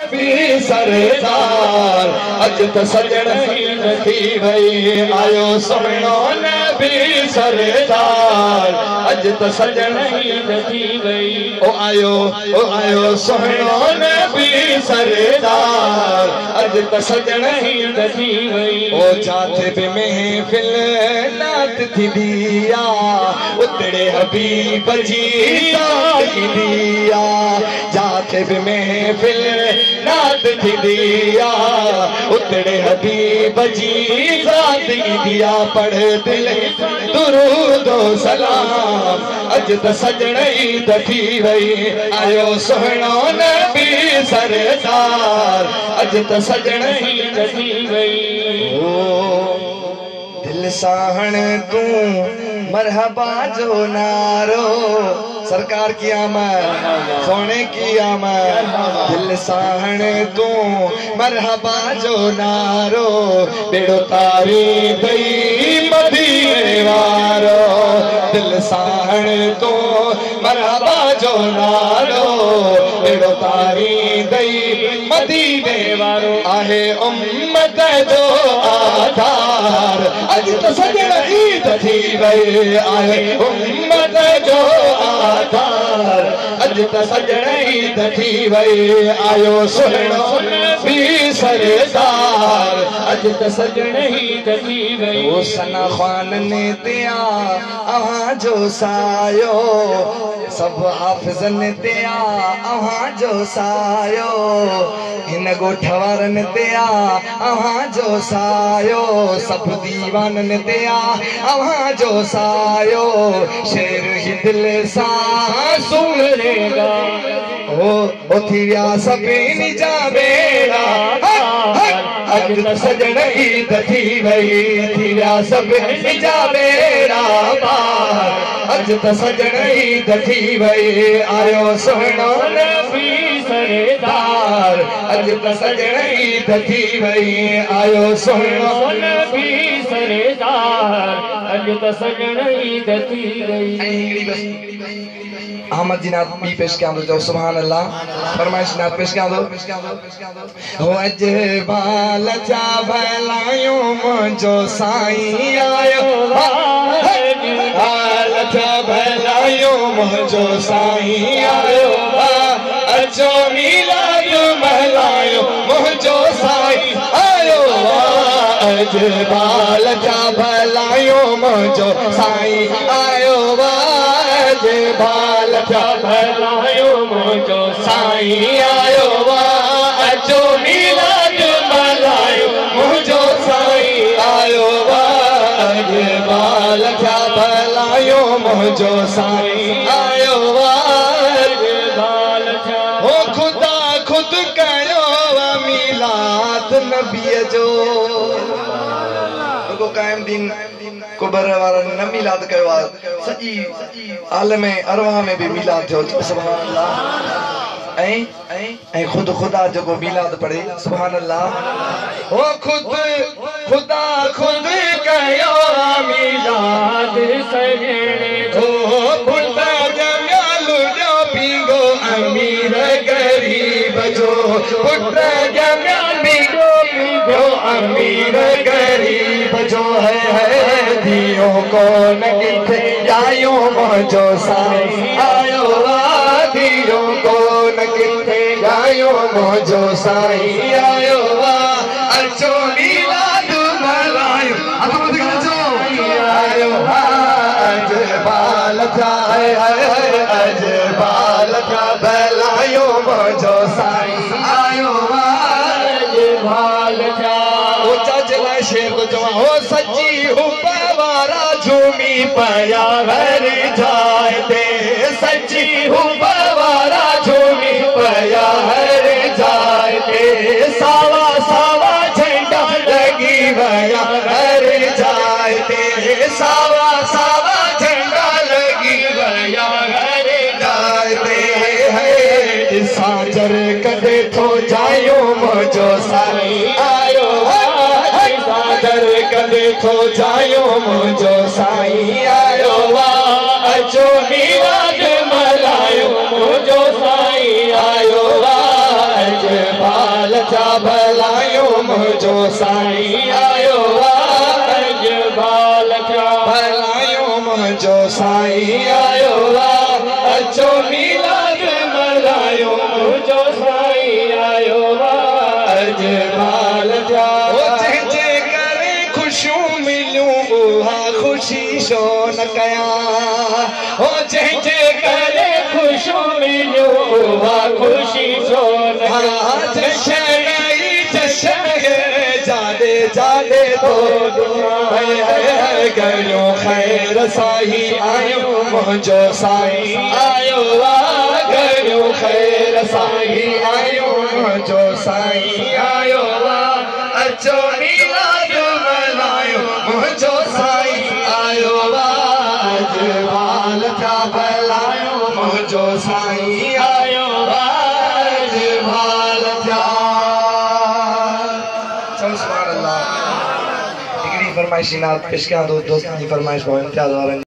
भी सरदार अज त सजण ही थी वई आयो सुहिणो नबी सरदार अज त सजण ही थी वई ओ आयो सुहिणो नबी सरदार अज त सजण ही थी वई ओ जाते बि महफिल नात थी दिया उतड़े हबीब जी साथ दिया जाते बि महफिल नात थी दिया उतड़े हबीब जी साथ दिया पढ़ दिल दुरूद सलाम अज त सजण ईद थी वई आयो सुहिणो नबी सरदार अज त सजण ईद थी वई दिल साहण तू मरहबा जो नारो सरकार की आमद सोने की आमद दिल साहण तू मरहबा जो नारो बेड़ो तारी दई मदीने वारो दिल साहण तू मरहबा जो नारो बेड़ो तारी दई मदीने वारो आहे उम्मत जो आधार अज त सजण ईद थी वई आहे उम्मत जो आधार अज त सजण ईद थी वई आयो सुहिणो नबी सरदार अज त सजण ईद थी वई ओ सना ख़ान ने दिया अहां जो सायो सब हाफ़िज़न दिया अहां जो सायो इन ॻोठ वारनि दिया अहां जो सायो सब दीवानन दिया अहां जो सायो शेर ही दिल सां सुणेगा ओ थी विया सभिनी जा बेड़ा अज त सजण ईद थी वई थी विया सभिनी जा बेड़ा अज त सजण ईद थी वई आयो सुहिणो नबी सरदार अज त सजण ईद थी वई आयो सुहिणो नबी सरदार अज त सजण ईद थी वई अहमद जी नाथ बी पेश कयां थो सुभान अल्लाह फरमाइश नाथ पेश कयां थो हो अज बाल जा भलायूं मुंहिंजो साईं आयो बाल जा भलायूं मुंहिंजो साईं आयो अचो मीलाद महलायो मुंहिंजो साईं आयो अज बाल जा भलायूं मुंहिंजो साईं आयो अज बाल जा भलायूं मुंहिंजो साईं आयो अचो मीलाद मल्हायो मुंहिंजो साईं आयो अज बाल जा भलायूं मुंहिंजो साईं आयो अज बाल जा हो खुदा खुद कयो मीलाद नबीअ जो को कायम दिन कुबर वाला न मिलाद कयो सजी आलम अरवाह में भी मिलाद थियो सुभान अल्लाह ऐं खुद खुदा जो मिलाद पढ़े सुभान अल्लाह ओ खुदा खुद कयो मिलाद सजणे हो पुट जमाल जो पीगो अमीर गरीब जो पुट जमाल पीगो अमीर गरीब जो है दियो को न किथे आयो मुंहिंजो साईं आयो दियो को न किथे आयो मुंहिंजो साईं आयो अचो मीलाद मल्हायो अचो आयो अज बाल जा अज बाल जा भलायो मुंहिंजो साईं आयो अज बाल जा जला शेर को जवा हो सच्ची हुबारा झूमी पया घर जाए दे सच्ची हुबारा झूमी पया घर जाए दे सावा सावा झंडा लगी वया घर जाए दे सावा सावा झंडा लगी वया घर जाए दे है साजर कदे थो जायो मुंहिंजो साईं आयो साजर कदे थो जायो मुंहिंजो साईं आयो अचो मीलाद मल्हायो मुंहिंजो साईं आयो अज चा भलायो मुझो साईं आयो अजबाल चा भलायो मुझो साईं आयो अचो मिलाद मल्हायो मुझो साईं आयो अजबाल चा जंहिंजे करे खुशियूं मिलियूं उहा खुशी छो न कयां हो जंहिंजे करे खुशियूं मिलियूं उहा खुशी छो न कयां जशन जाने जाने तो कयो खैर साईं आयो मुझो साईं आयो कयो खैर साईं आयो मुझो साईं आयो अचो मिलाद मल्हायो मुझो साईं आयो अजबाल चा भलायो मुझो साईं आयो अजबाल चा सुभान अल्लाह। हिकिड़ी फरमाइशी नात पेश कयां थो दोस्तनि जी फरमाइश में इम्तियाज़ वारनि